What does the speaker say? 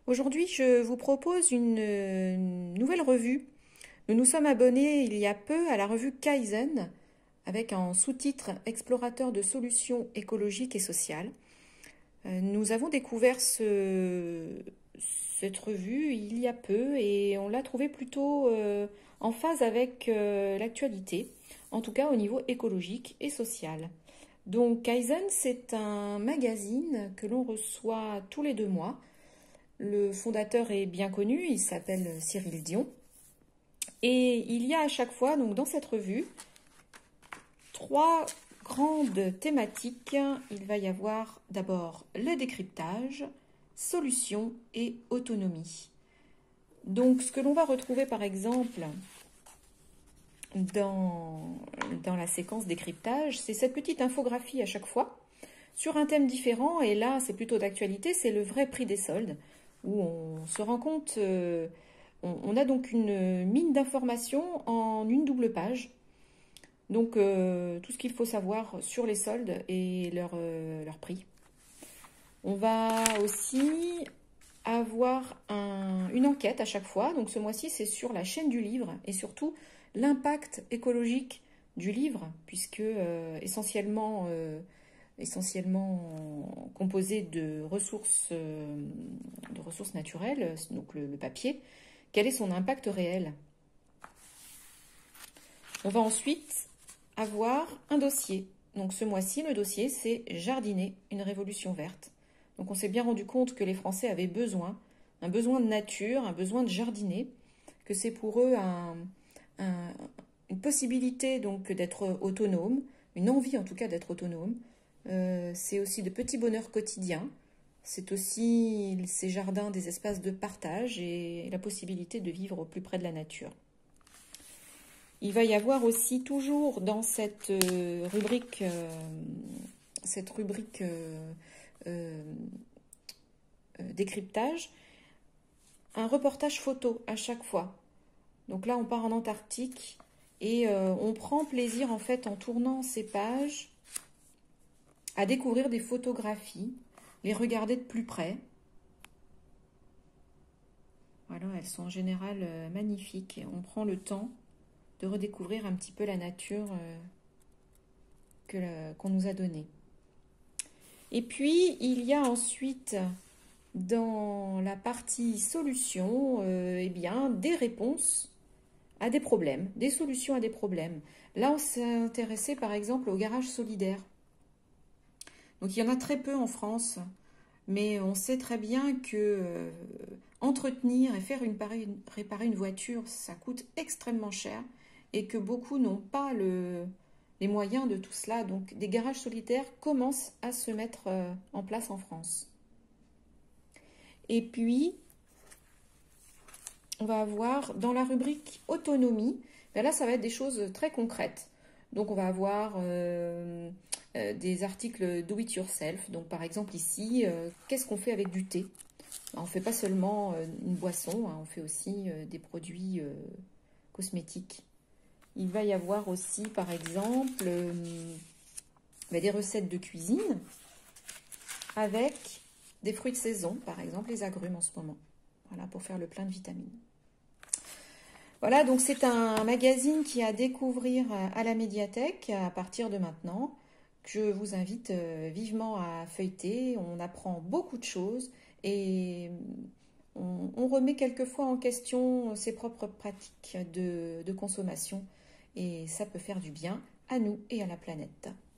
Aujourd'hui, je vous propose une nouvelle revue. Nous nous sommes abonnés il y a peu à la revue Kaizen avec un sous-titre Explorateur de solutions écologiques et sociales. Nous avons découvert cette revue il y a peu et on l'a trouvée plutôt en phase avec l'actualité, en tout cas au niveau écologique et social. Donc Kaizen, c'est un magazine que l'on reçoit tous les 2 mois. Le fondateur est bien connu, il s'appelle Cyril Dion. Et il y a à chaque fois, donc dans cette revue, 3 grandes thématiques. Il va y avoir d'abord le décryptage, solutions et autonomie. Donc ce que l'on va retrouver par exemple dans la séquence décryptage, c'est cette petite infographie à chaque fois sur un thème différent. Et là, c'est plutôt d'actualité, c'est le vrai prix des soldes, où on se rend compte, on a donc une mine d'informations en une double page. Donc tout ce qu'il faut savoir sur les soldes et leur prix. On va aussi avoir une enquête à chaque fois. Donc ce mois-ci, c'est sur la chaîne du livre et surtout l'impact écologique du livre, puisque essentiellement composé de ressources naturelles, donc le papier, quel est son impact réel. On va ensuite avoir un dossier. Donc ce mois-ci, le dossier, c'est Jardiner, une révolution verte. Donc on s'est bien rendu compte que les Français avaient un besoin de nature, un besoin de jardiner, que c'est pour eux une possibilité donc d'être autonome, une envie en tout cas d'être autonome. C'est aussi de petits bonheurs quotidiens. C'est aussi ces jardins, des espaces de partage et la possibilité de vivre au plus près de la nature. Il va y avoir aussi toujours dans cette rubrique décryptage, un reportage photo à chaque fois. Donc là, on part en Antarctique et on prend plaisir en fait en tournant ces pages à découvrir des photographies, les regarder de plus près. Voilà, elles sont en général magnifiques et on prend le temps de redécouvrir un petit peu la nature qu'on nous a donnée. Et puis, il y a ensuite, dans la partie solutions, eh bien, des réponses à des problèmes, des solutions à des problèmes. Là, on s'est intéressé par exemple au garage solidaire. Donc, il y en a très peu en France, mais on sait très bien que entretenir et réparer une voiture, ça coûte extrêmement cher et que beaucoup n'ont pas les moyens de tout cela. Donc des garages solidaires commencent à se mettre en place en France. Et puis, on va avoir dans la rubrique autonomie, ben là ça va être des choses très concrètes. Donc on va avoir des articles do it yourself. Donc par exemple ici, qu'est-ce qu'on fait avec du thé? On ne fait pas seulement une boisson, hein, on fait aussi des produits cosmétiques. Il va y avoir aussi, par exemple, des recettes de cuisine avec des fruits de saison, par exemple les agrumes en ce moment. Voilà, pour faire le plein de vitamines. Voilà, donc c'est un magazine qui est à découvrir à la médiathèque à partir de maintenant, que je vous invite vivement à feuilleter. On apprend beaucoup de choses et on remet quelquefois en question ses propres pratiques de consommation. Et ça peut faire du bien à nous et à la planète.